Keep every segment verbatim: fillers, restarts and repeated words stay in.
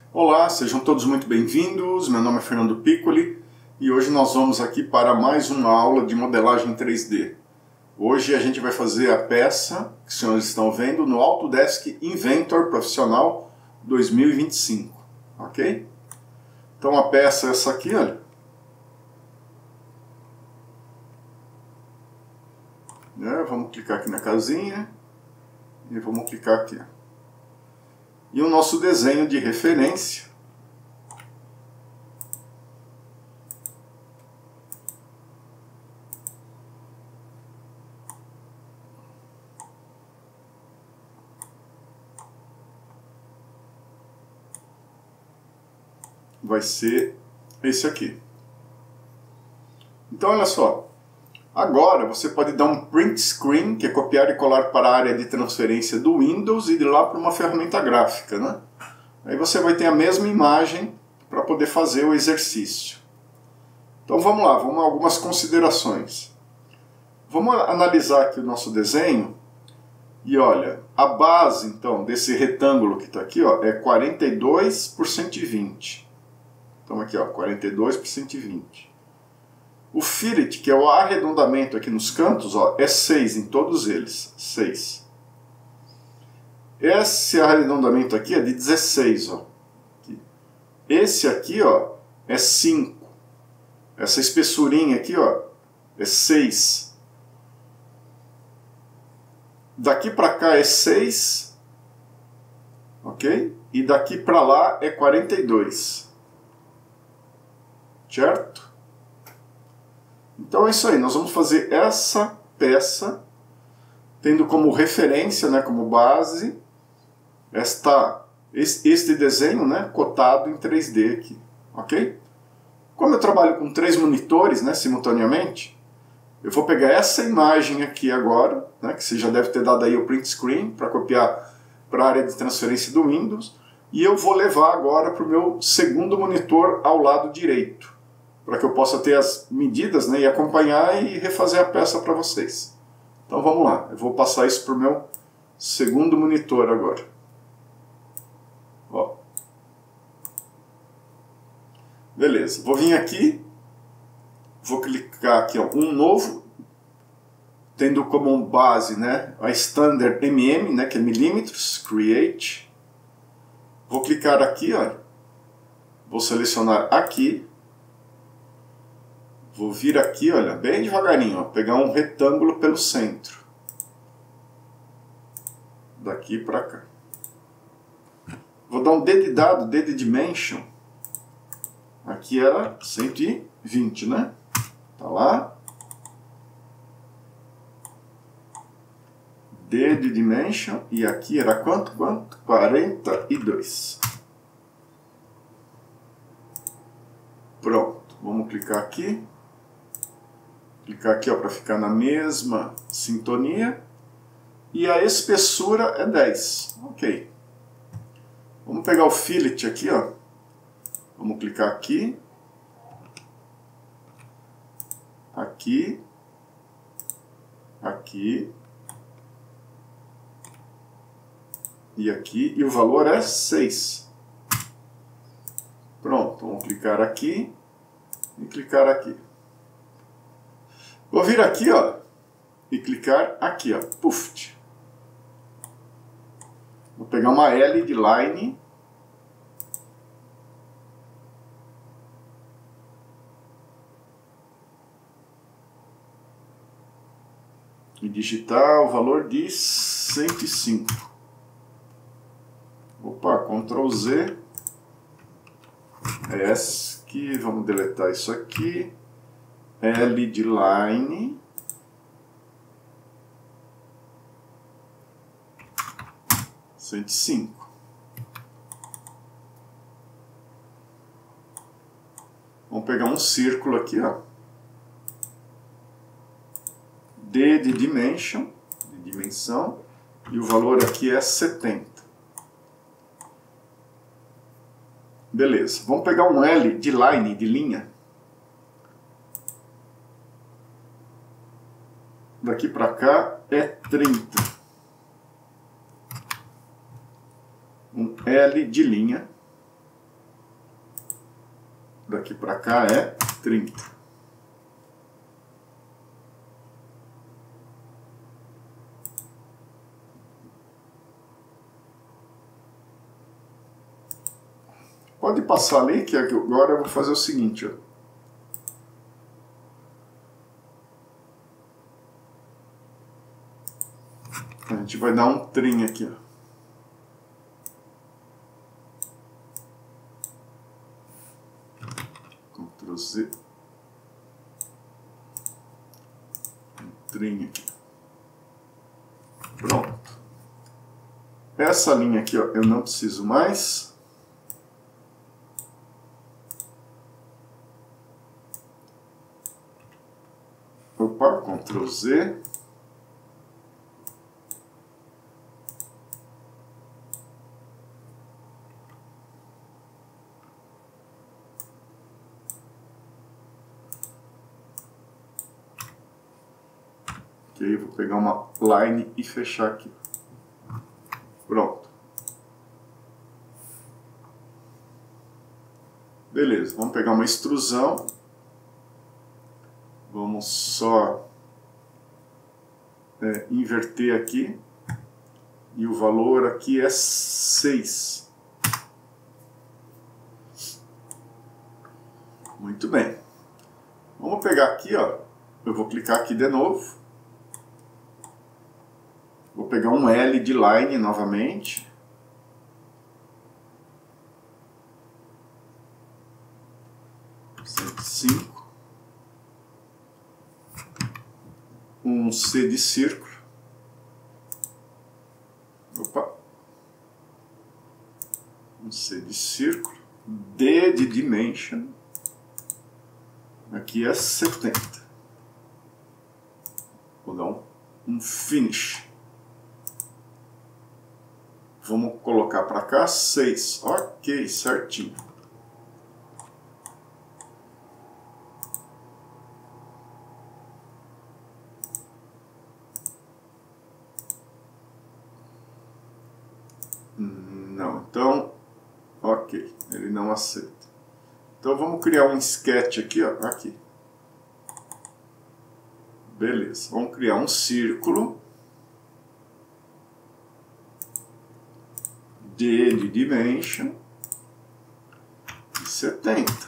Olá, sejam todos muito bem-vindos. Meu nome é Fernando Piccoli e hoje nós vamos aqui para mais uma aula de modelagem três D. Hoje a gente vai fazer a peça que os senhores estão vendo no Autodesk Inventor Profissional dois mil e vinte e cinco, ok? Então a peça é essa aqui, olha. É, vamos clicar aqui na casinha e vamos clicar aqui. E o nosso desenho de referência vai ser esse aqui. Então olha só, agora você pode dar um print screen, que é copiar e colar para a área de transferência do Windows e ir lá para uma ferramenta gráfica, né? Aí você vai ter a mesma imagem para poder fazer o exercício. Então vamos lá, vamos a algumas considerações. Vamos analisar aqui o nosso desenho. E olha, a base então desse retângulo que está aqui, ó, é quarenta e dois por cento e vinte. Então aqui, ó, quarenta e dois por cento e vinte. O fillet, que é o arredondamento aqui nos cantos, ó, é seis em todos eles, seis. Esse arredondamento aqui é de dezesseis, ó. Esse aqui, ó, é cinco. Essa espessurinha aqui, ó, é seis. Daqui para cá é seis, ok? E daqui para lá é quarenta e dois, certo? Então é isso aí, nós vamos fazer essa peça, tendo como referência, né, como base, esta, este desenho, né, cotado em três D aqui, ok? Como eu trabalho com três monitores, né, simultaneamente, eu vou pegar essa imagem aqui agora, né, que você já deve ter dado aí o print screen para copiar para a área de transferência do Windows, e eu vou levar agora para o meu segundo monitor ao lado direito, para que eu possa ter as medidas, né, e acompanhar e refazer a peça para vocês. Então vamos lá, eu vou passar isso para o meu segundo monitor agora. Ó. Beleza, vou vir aqui, vou clicar aqui, ó, um novo, tendo como base, né, a Standard M M, né, que é milímetros, Create. Vou clicar aqui, ó, vou selecionar aqui, vou vir aqui, olha, bem devagarinho, ó, pegar um retângulo pelo centro, daqui para cá. Vou dar um D de dado, D de Dimension, aqui era cento e vinte, né? Tá lá. D de Dimension, e aqui era quanto? Quanto? quarenta e dois. Pronto, vamos clicar aqui. Clicar aqui para ficar na mesma sintonia. E a espessura é dez. Ok. Vamos pegar o fillet aqui, ó. Vamos clicar aqui. Aqui. Aqui. E aqui. E o valor é seis. Pronto. Vamos clicar aqui. E clicar aqui. Vou vir aqui, ó. E clicar aqui, ó. Puf. Vou pegar uma L de line. E digitar o valor de cento e cinco. Opa, control Z. S, que vamos deletar isso aqui. L de line. cento e cinco. Vamos pegar um círculo aqui, ó. D de dimension, de dimensão, e o valor aqui é setenta. Beleza, vamos pegar um L de line, de linha. Daqui para cá é trinta. Um L de linha. daqui para cá é trinta. Pode passar ali, que agora eu vou fazer o seguinte, ó. A gente vai dar um trim aqui, ó. Ctrl Z. Um trim aqui. Pronto. Essa linha aqui, ó, eu não preciso mais. Opa, Ctrl Z. Ok, vou pegar uma line e fechar aqui. Pronto. Beleza, vamos pegar uma extrusão. Vamos só é, inverter aqui. E o valor aqui é seis. Muito bem. Vamos pegar aqui, ó. Eu vou clicar aqui de novo. Vou pegar um L de line novamente. cento e cinco. Um C de círculo. Opa. Um C de círculo. D de dimension. Aqui é setenta. Vou dar um, um finish. Vamos colocar para cá seis. Ok, certinho. Não, então, ok, ele não aceita. Então vamos criar um sketch aqui, ó, aqui. Beleza, vamos criar um círculo. D de dimension. setenta.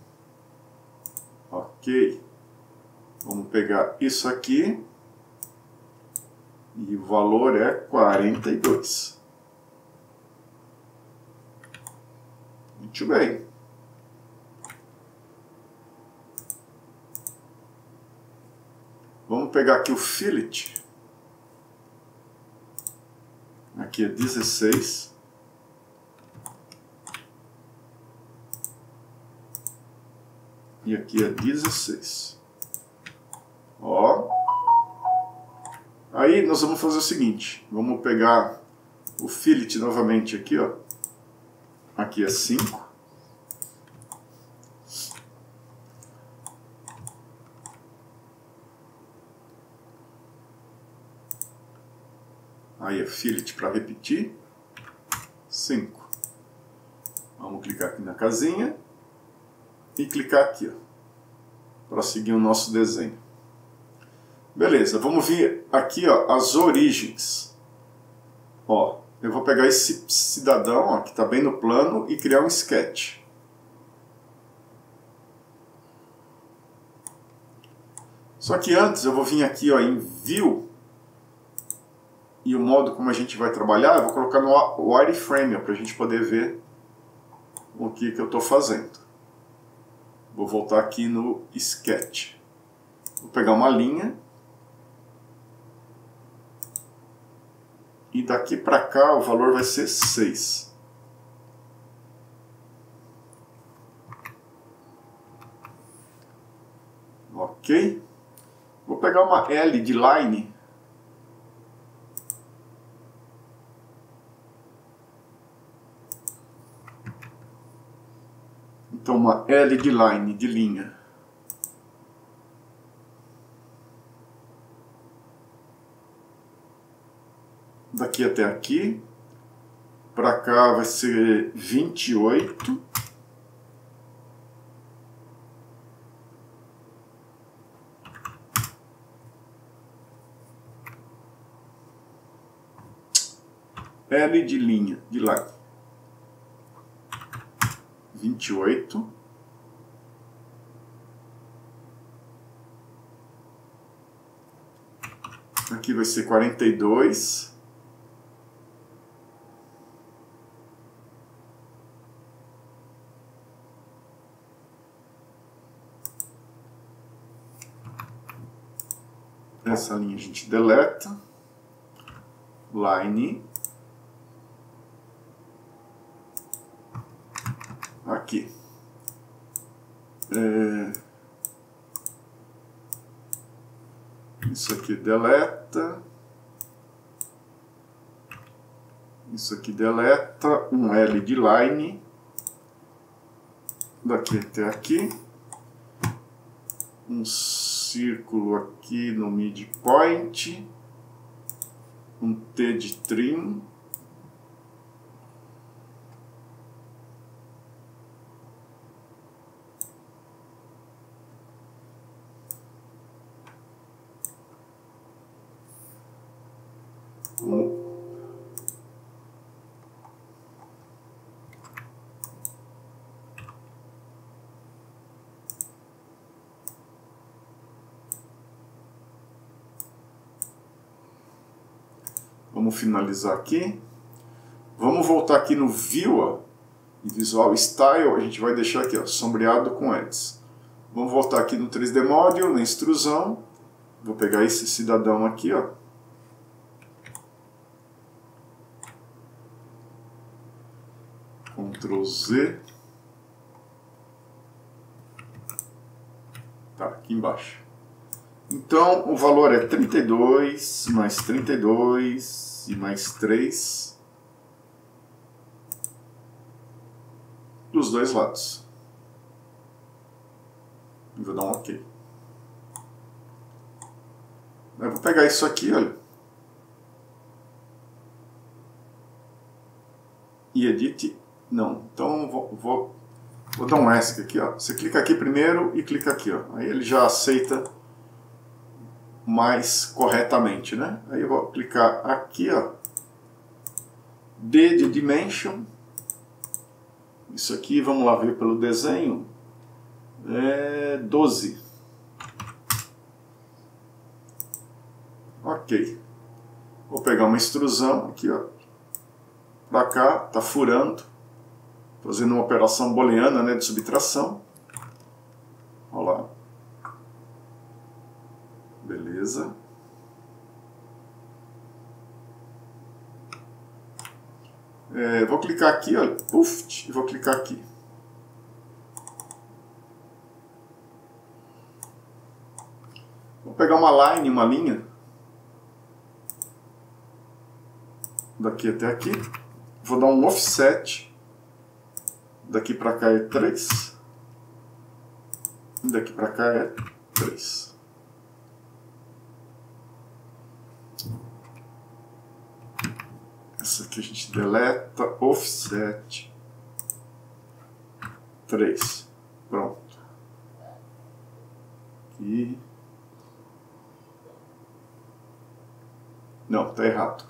Ok. Vamos pegar isso aqui. E o valor é quarenta e dois. Muito bem. Vamos pegar aqui o fillet. Aqui é dezesseis. E aqui é dezesseis. Ó. Aí nós vamos fazer o seguinte. Vamos pegar o fillet novamente aqui, ó. Aqui é cinco. Aí é fillet para repetir. cinco. Vamos clicar aqui na casinha. E clicar aqui, ó, para seguir o nosso desenho. Beleza, vamos vir aqui, ó, as origens. Ó, eu vou pegar esse cidadão, ó, que está bem no plano e criar um sketch. Só que antes eu vou vir aqui, ó, em View. E o modo como a gente vai trabalhar, eu vou colocar no wireframe, para a gente poder ver o que, que eu estou fazendo. Vou voltar aqui no Sketch. Vou pegar uma linha. E daqui para cá o valor vai ser seis. Ok. Vou pegar uma L de line. Então uma L de line, de linha. Daqui até aqui. Para cá vai ser vinte e oito. L de linha, de line. vinte e oito. Aqui vai ser quarenta e dois. Essa linha a gente deleta. Line. Aqui. É... Isso aqui deleta. Isso aqui deleta. Um L de line. Daqui até aqui. Um círculo aqui no midpoint. Um T de trim. Um Vamos finalizar aqui. Vamos voltar aqui no View, ó, em Visual Style, a gente vai deixar aqui, ó, sombreado com Edges. Vamos voltar aqui no três D Module, na extrusão. Vou pegar esse cidadão aqui, ó. Ctrl Z. Tá, aqui embaixo. Então, o valor é trinta e dois, mais trinta e dois e mais três dos dois lados. E vou dar um OK. Eu vou pegar isso aqui, olha. E edit. Não, então vou, vou, vou dar um ESC aqui, ó. Você clica aqui primeiro e clica aqui, ó. Aí ele já aceita mais corretamente, né? Aí eu vou clicar aqui, ó, D de Dimension. Isso aqui, vamos lá ver pelo desenho, é doze. Ok. Vou pegar uma extrusão aqui, ó, pra cá, tá furando, fazendo uma operação booleana, né, de subtração. Olha lá. Beleza. É, vou clicar aqui, olha, Puff, e vou clicar aqui. Vou pegar uma line, uma linha, daqui até aqui. Vou dar um offset. Daqui para cá é três. E daqui para cá é três. Essa aqui a gente deleta, offset três. Pronto. Aqui. Não, tá errado.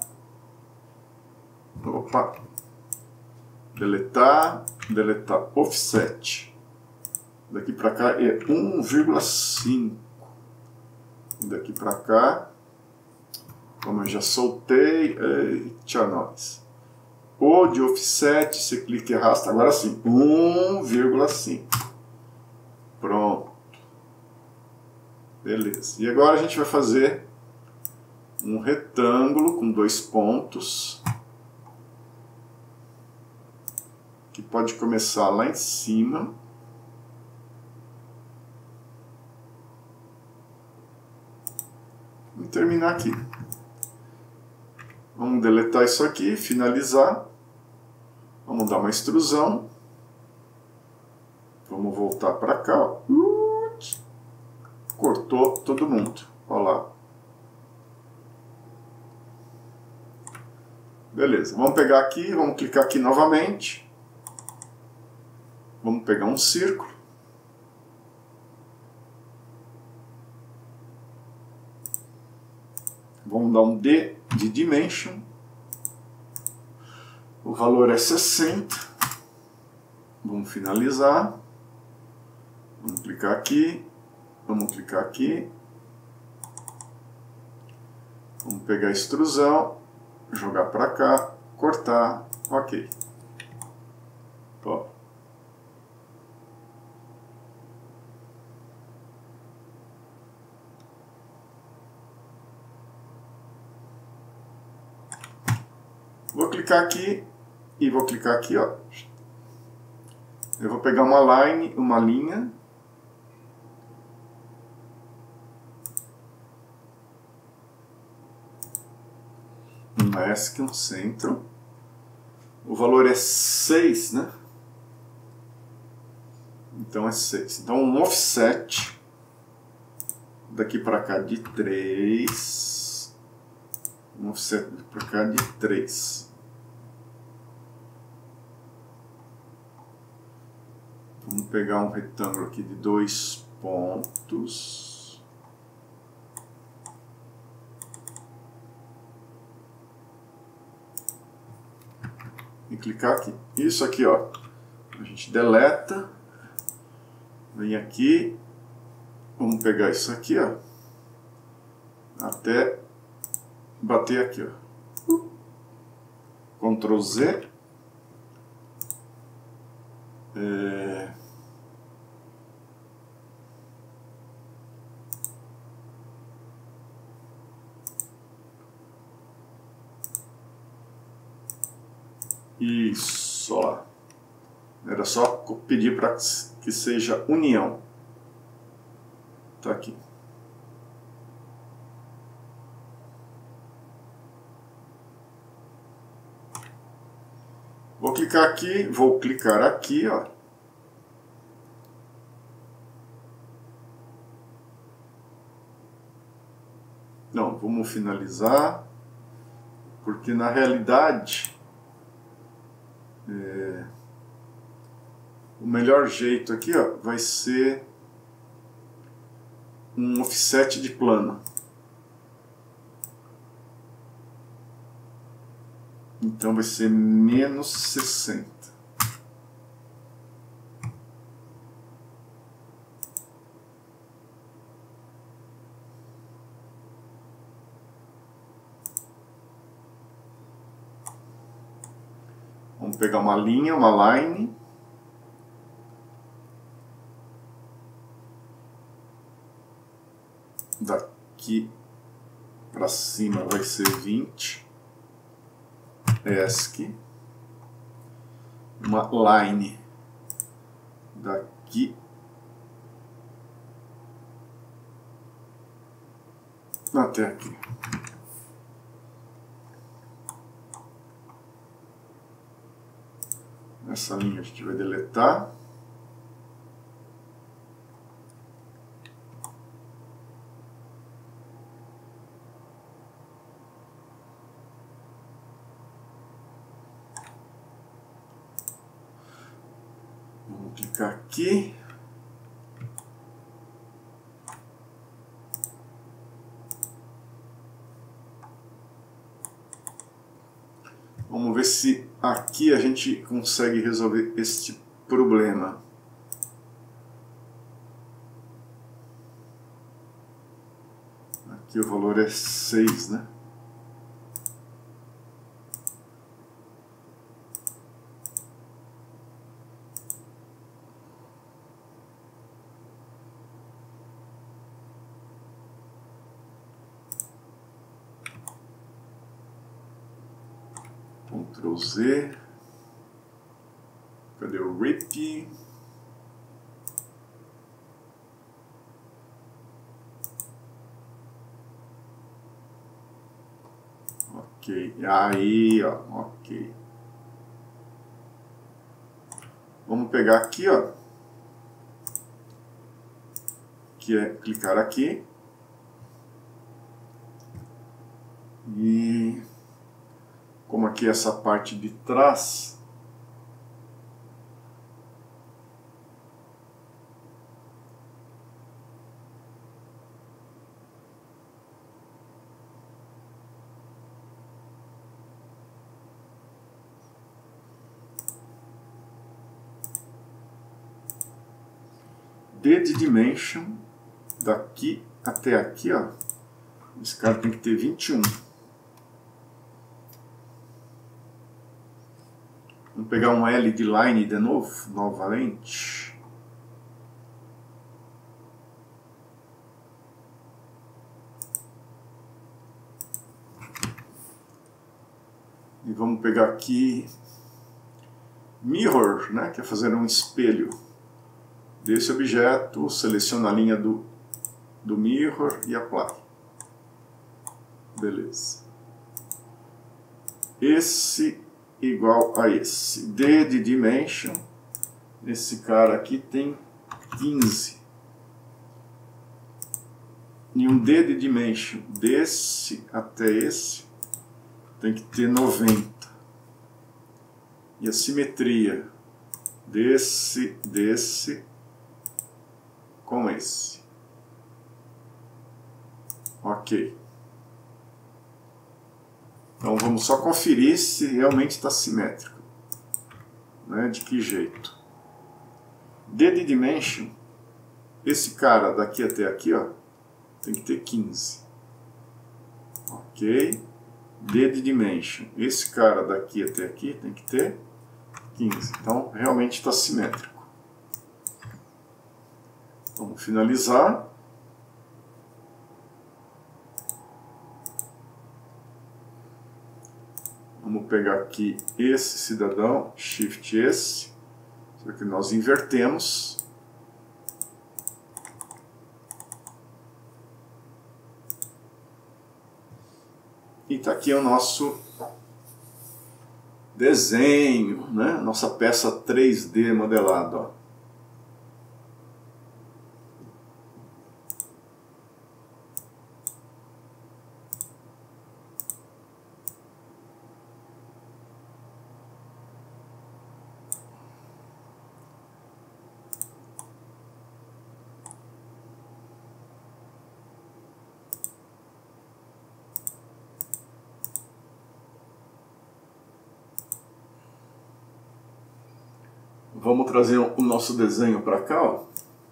Opa. Deletar, deletar offset. Daqui para cá é um vírgula cinco. Daqui para cá, como eu já soltei, eita nós. O de offset, você clica e arrasta, agora sim, um vírgula cinco. Pronto. Beleza. E agora a gente vai fazer um retângulo com dois pontos, que pode começar lá em cima. E terminar aqui. Vamos deletar isso aqui, finalizar. Vamos dar uma extrusão. Vamos voltar para cá, ó. Cortou todo mundo. Olha lá. Beleza, vamos pegar aqui, vamos clicar aqui novamente. Vamos pegar um círculo. Vamos dar um D de Dimension. O valor é sessenta. Vamos finalizar. Vamos clicar aqui. Vamos clicar aqui. Vamos pegar a extrusão, jogar para cá, cortar, ok. Top. Vou clicar aqui e vou clicar aqui, ó. Eu vou pegar uma line, uma linha. Um ESC, um centro. O valor é seis, né? Então é seis. Então um offset daqui para cá de três. Um offset para cá de três. Vamos pegar um retângulo aqui de dois pontos. E clicar aqui. Isso aqui, ó. A gente deleta. Vem aqui. Vamos pegar isso aqui, ó. Até bater aqui, ó. Ctrl Z. É... Isso, ó. Era só pedir para que seja união. Tá aqui. Vou clicar aqui, vou clicar aqui, ó. Não, vamos finalizar, porque na realidade é, o melhor jeito aqui, ó, vai ser um offset de plano. Então vai ser menos sessenta. Vamos pegar uma linha, uma line. Daqui para cima vai ser vinte. ESC. Uma line daqui até aqui. Essa linha a gente vai deletar. Vamos clicar aqui. Vamos ver se aqui a gente consegue resolver este problema. Aqui o valor é seis, né? Ctrl Z. Cadê o R I P? Ok. Aí, ó. Ok. Vamos pegar aqui, ó. Que é clicar aqui. E como aqui essa parte de trás, D de dimension, daqui até aqui, ó. Esse cara tem que ter vinte e um. Vamos pegar um L de line de novo, novamente. E vamos pegar aqui mirror, né, que é fazer um espelho desse objeto, seleciona a linha do, do mirror e apply. Beleza. Esse igual a esse. D de dimension, esse cara aqui tem quinze. E um D de dimension desse até esse tem que ter noventa. E a simetria desse, desse com esse. Ok. Então vamos só conferir se realmente está simétrico. Né? De que jeito? D de dimension, esse cara daqui até aqui, ó, tem que ter quinze. Ok. D de dimension, esse cara daqui até aqui tem que ter quinze. Então realmente está simétrico. Vamos finalizar. Vamos pegar aqui esse cidadão, Shift esse, só que nós invertemos. E está aqui o nosso desenho, né? Nossa peça três D modelada, ó. Vamos trazer o nosso desenho para cá, ó.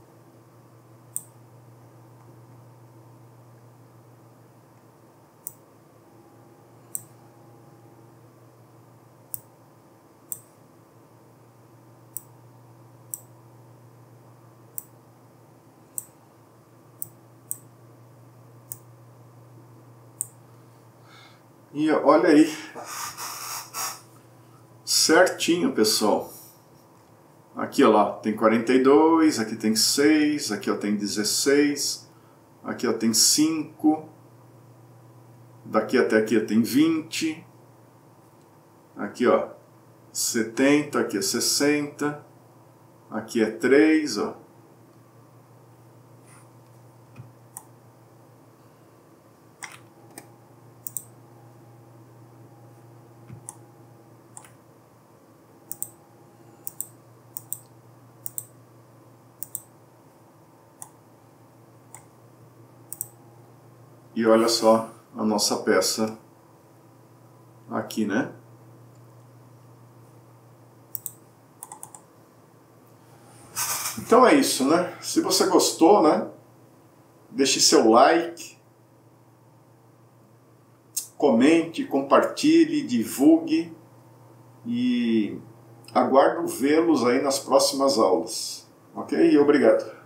E olha aí, certinho, pessoal. Aqui, ó, lá, tem quarenta e dois, aqui tem seis, aqui, ó, tem dezesseis, aqui, ó, tem cinco, daqui até aqui ó, tem vinte, aqui, ó, setenta, aqui é sessenta, aqui é três, ó. E olha só a nossa peça aqui, né? Então é isso, né? Se você gostou, né? Deixe seu like, comente, compartilhe, divulgue e aguardo vê-los aí nas próximas aulas. Ok? E obrigado.